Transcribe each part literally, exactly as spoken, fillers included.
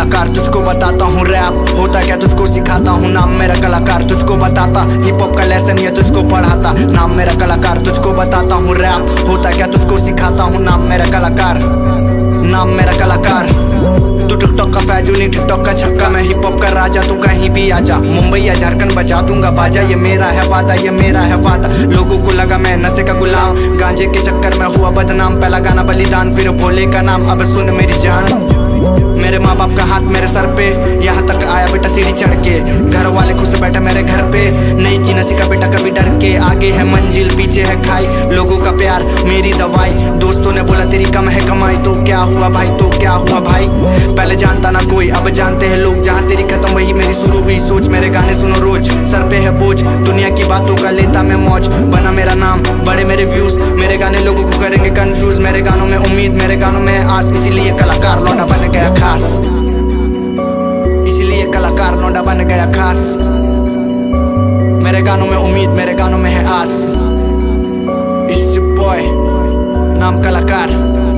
कलाकार, तुझको बताता हूँ रैप होता क्या, तुझको सिखाता हूँ नाम मेरा कलाकार। तुझको बताता हिप हॉप का लेसन, ये तुझको पढ़ाता नाम मेरा कलाकार। तुझको बताता हूँ रैप होता क्या, तुझको सिखाता हूँ नाम मेरा कलाकार, नाम मेरा कलाकार। तू टिकटॉक का फैजूनी, टिकटॉक का छक्का, मैं हिप हॉप का राजा, तू कहीं भी आजा। मुंबई या झारखंड बजा दूंगा बाजा, ये मेरा है वादा, ये मेरा है वादा। लोगों को लगा मैं नशे का गुलाम, गांजे के चक्कर में हुआ बदनाम। पहला गाना बलिदान, फिर भोले का नाम, अब सुन मेरी जान। मेरे माँ बाप का हाथ मेरे सर पे, यहाँ तक आया बेटा सीढ़ी चढ़ के। घर वाले खुश बैठे मेरे घर पे, नहीं जीना सीखा बेटा कभी डर के। आगे है मंजिल, पीछे है खाई, लोगों का प्यार मेरी दवाई। दोस्तों ने बोला तेरी कम है कमाई, तो क्या हुआ भाई, तो क्या हुआ भाई। पहले जानता ना कोई, अब जानते हैं लोग। जहाँ तेरी खत्म वही मेरी शुरू हुई सोच। मेरे गाने सुनो रोज, सर पे है बोझ, दुनिया की बातों का लेता मैं मौज। बना मेरा नाम, बड़े मेरे व्यूज, मेरे गाने लोगों को करेंगे कंफ्यूज। मेरे गानों में उम्मीद, मेरे गानों में आस, इसीलिए कलाकार लौटा बन गया खास। इसीलिए कलाकार लौंडा बन गया खास। मेरे गानों में उम्मीद, मेरे गानों में है आस। इस बॉय नाम कलाकार,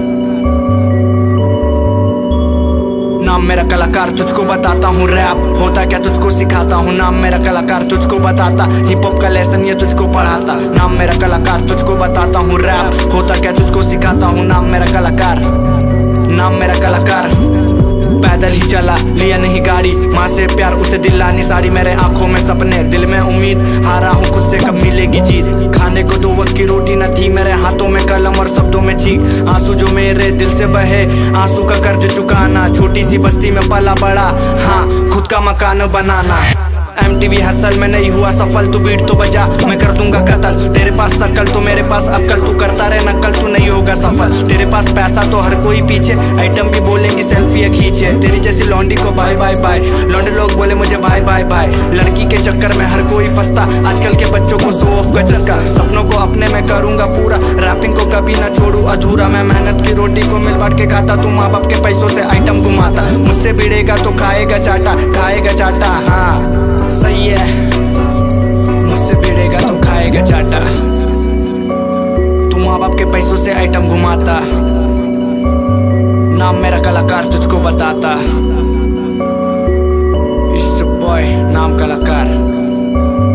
नाम मेरा कलाकार। तुझको बताता हूँ रैप होता क्या, तुझको सिखाता हूँ नाम मेरा कलाकार। तुझको बताता हिप हॉप का लेसन, ये तुझको पढ़ाता नाम मेरा कलाकार। तुझको बताता हूँ रैप होता क्या, तुझको सिखाता हूँ नाम मेरा कलाकार, नाम मेरा कलाकार। पैदल ही चला, लिया नहीं गाड़ी, माँ से प्यार उसे दिलानी साड़ी। मेरे आंखों में सपने, दिल में उम्मीद, हारा हूँ खुद से कब मिलेगी जीत। खाने को दो वक्त की रोटी न थी, मेरे हाथों में कलम और शब्दों में चीख। आंसू जो मेरे दिल से बहे, आंसू का कर्ज चुकाना। छोटी सी बस्ती में पला बड़ा, हाँ खुद का मकान बनाना। एम टी वी हसल में नहीं हुआ सफल, तू बीट तो बजा, मैं कर दूंगा कत्ल। तेरे पास शकल तो मेरे पास अक्ल, तू करता रहे नकल, तू नहीं होगा सफल। तेरे पास पैसा तो हर कोई पीछे, आइटम भी बोलेंगी सेल्फी खींचे। तेरी जैसी लौंडी को बाय बाय बाय, लौंडे लोग बोले मुझे बाय बाय बाय। लड़की के चक्कर में हर कोई फंसता, आजकल के बच्चों को शो ऑफ का चस्का। सपनों को अपने में करूंगा पूरा, रैपिंग को कभी ना छोड़ू अधूरा। मैं मेहनत की रोटी को मिल बांट के खाता, तू माँ बाप के पैसों से आइटम घुमाता। मुझसे भिड़ेगा तो खाएगा चाटा, खाएगा चाटा, हाँ सही है। मुझसे भिड़ेगा तो खाएगा चाटा, तू माँ बाप के पैसों से आइटम घुमाता। नाम मेरा कलाकार, तुझको बताता। इस बॉय नाम कलाकार।